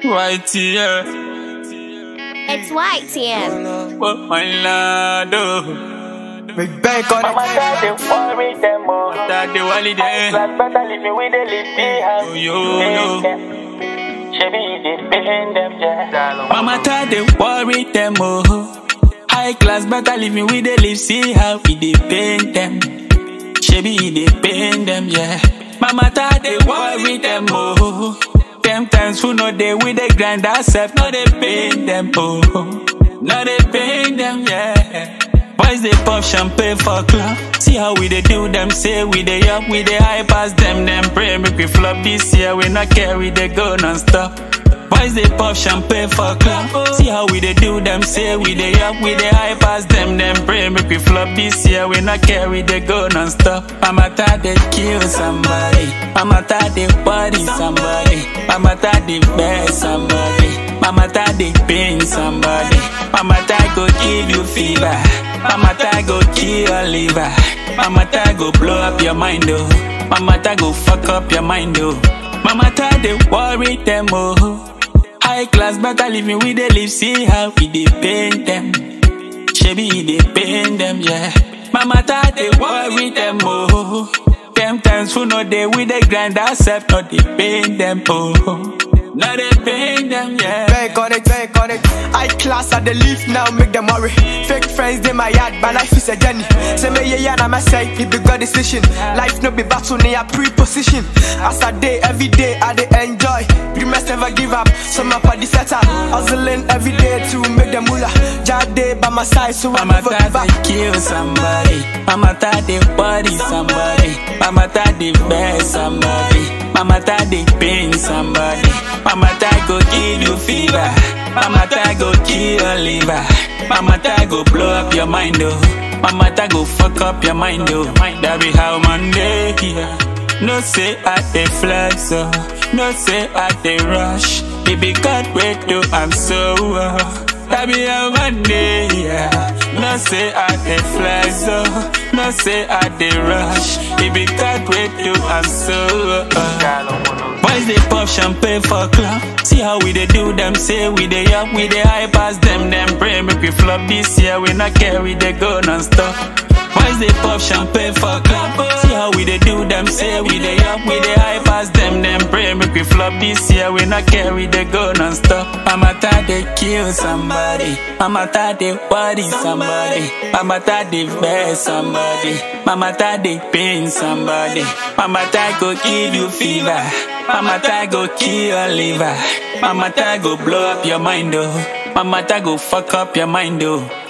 Right here. It's YTN. Oh my lord, oh. Big bank on Mama said they worry them all. That the holiday. Like better living with the living house. Oh, yo. Shabby, they paying them, yeah. Mama thought they worry them, oh. High class, better living with the live. See how we dey paint them. Shabby, they paint them, yeah. Mama thought they worry them, oh. Them times who know they with the grind ourselves, no they paint them, oh. No they paint them, yeah. Boys they pop champagne for club. See how we they do them, say we they up, we they high past them, pray make we flop this year, we not carry they go non-stop. Boys they pop champagne for club. See how we they do them, say we they up, we they high past them, pray make we flop this year, we not carry they go non-stop. Mama thought they kill somebody, Mama thought they body somebody, Mama thought they beg somebody, Mama thought they pain somebody, Mama thought go give you fever, Mama thought go kill your liver, Mama thought go blow up your mind, oh. Mama thought go fuck up your mind, oh. Mama thought they worry them, oh. High class, better living with the live. See how we they paint them. Shabby, they paint them, yeah. Mama thought they worry them, oh. Them times who know they with the grind ourselves, not they paint them, oh. Now they paint them, yeah. bank on it, bank on it. High class at the leaf now, make them worry. Fake friends, they my yard, but life is a journey. Say me yeah, and I say it be God decision. Life no be battle, near pre-position. As I day, every day I dey enjoy. Dreamers never give up, so my party setter. Hustling every day to make them moolah. Jade by my side, so I Mama never give thought up. they kill somebody, Mama thought they body somebody, Mama thought they beg somebody, Mama thought they pain somebody, Mama thought go give you fever, Mama thought go kill your liver, Mama thought go blow up your mind, oh. Mama thought go fuck up your mind, oh. That be how Monday, yeah. No say I they flex, oh. No say I they rush. It be God wait do I'm so, that be how Monday, yeah. No say I they flex, oh. No say I they rush. It be God wait do I'm so, Boys they pop champagne for club. See how we they do them, say we they up, we they high past them, pray make we flop this year, we not carry they go non-stop. Boys they pop champagne for club. See how we they do them, say we they up, we they high past them, pray make we flop this year, we not carry they go non-stop. Mama thought they kill somebody, Mama thought they body somebody, Mama thought they beg somebody, Mama thought they pain somebody, Mama thought go give you fever, Mama thought go kill your liver, Mama thought go blow up your mind, oh. Mama thought go fuck up your mind, oh.